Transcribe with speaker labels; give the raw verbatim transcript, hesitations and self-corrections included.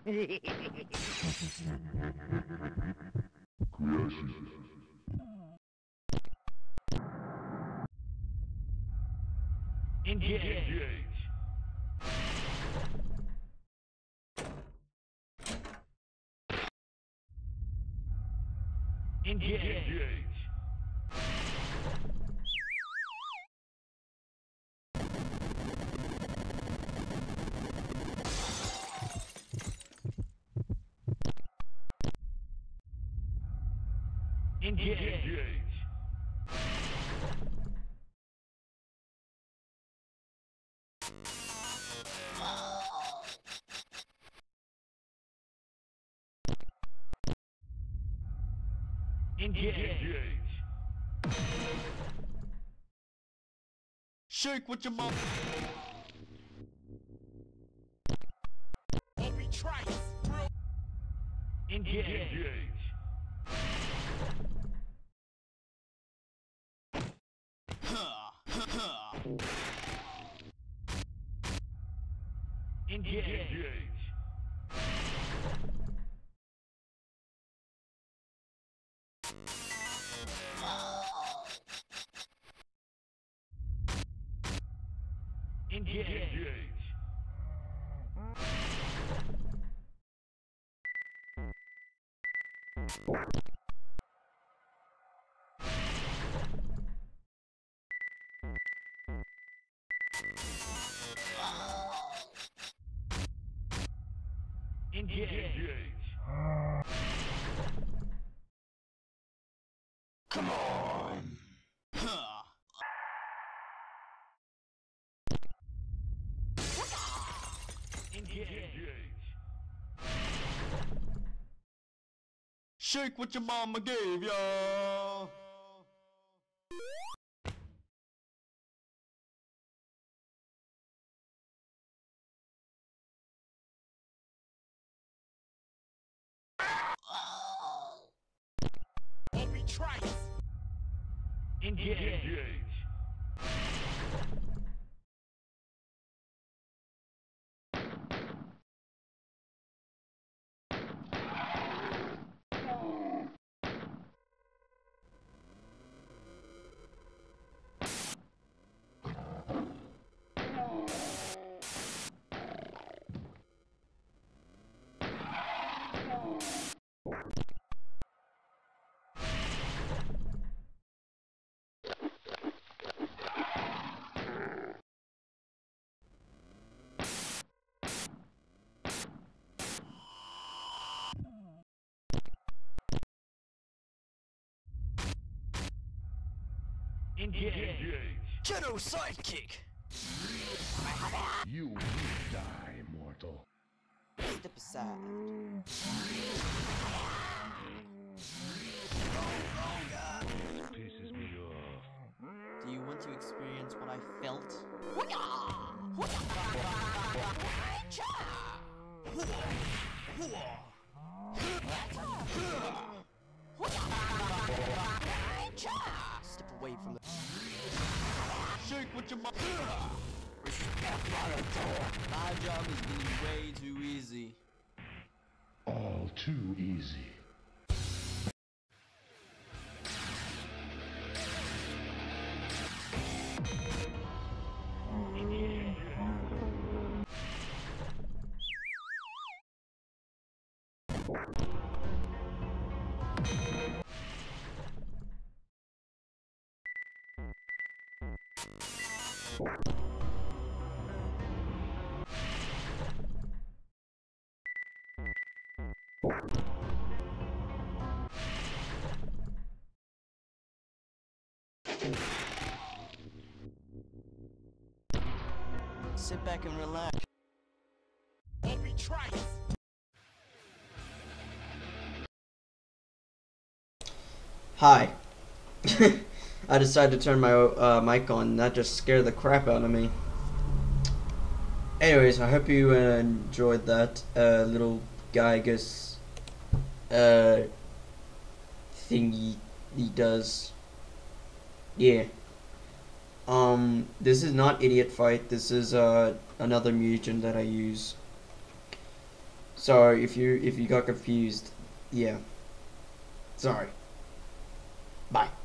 Speaker 1: Engage. Engage. Engage. Engage. Engage. Engage. Engage.
Speaker 2: Shake what your mom.
Speaker 1: Obi Trice. Engage. Engage. Engage. Engage. Engage. Engage. Engage. Engage.
Speaker 2: Come on.
Speaker 1: Engage. Engage.
Speaker 2: Shake what your mama gave ya.
Speaker 1: Obi Trice. Engage. Engage. Engage. Engage.
Speaker 2: Ghetto sidekick.
Speaker 3: You will die, mortal.
Speaker 4: Step aside.
Speaker 3: Pisses me off.
Speaker 4: Do you want to experience what I felt? Step away from the.
Speaker 2: Shake what your mama.
Speaker 4: My job is getting way too easy.
Speaker 3: All too easy.
Speaker 4: Sit back and relax.
Speaker 1: Obi Trice.
Speaker 5: Hi. I decided to turn my uh, mic on, and that just scared the crap out of me. Anyways, I hope you uh, enjoyed that uh, little guy, I guess, uh, thing he, he does. Yeah. Um, this is not Idiot Fight. This is uh, another mutant that I use. So if you if you got confused, yeah. Sorry. Bye.